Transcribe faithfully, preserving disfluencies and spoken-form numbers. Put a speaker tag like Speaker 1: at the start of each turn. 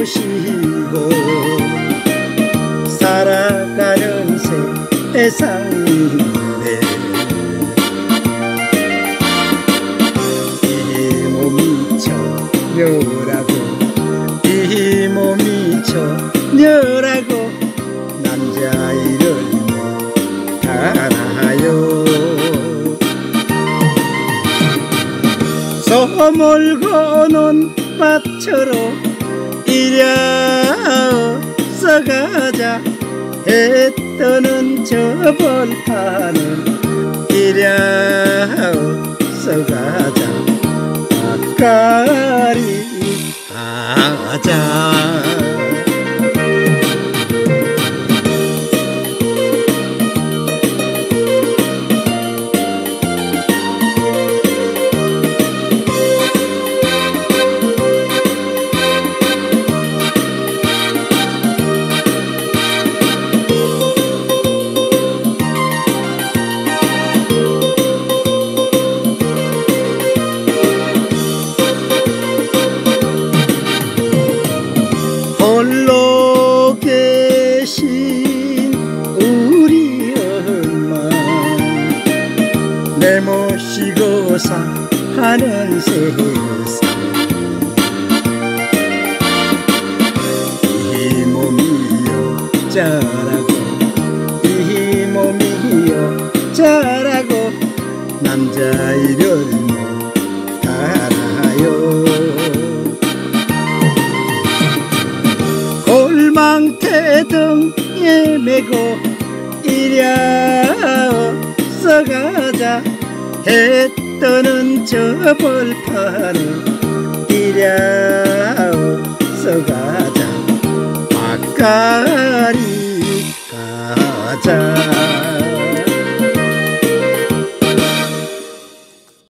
Speaker 1: 모시고 살아가는 세상인데 이 몸이 처녀라고 이 몸이 처녀라고 남자일을 못하나요. 소몰고는 밭으로 이려 써가자 해 뜨는 저 벌판을 이려 써가자 아까리 가자. 홀로 계신 우리 엄마 내 모시고 사는 세상 이 몸이요 자라고 이 몸이요 자라고 남자이를 못하나요. 골망태등에 메고 이려 써가자 해 뜨는 저 벌판을 이려 써가자 아까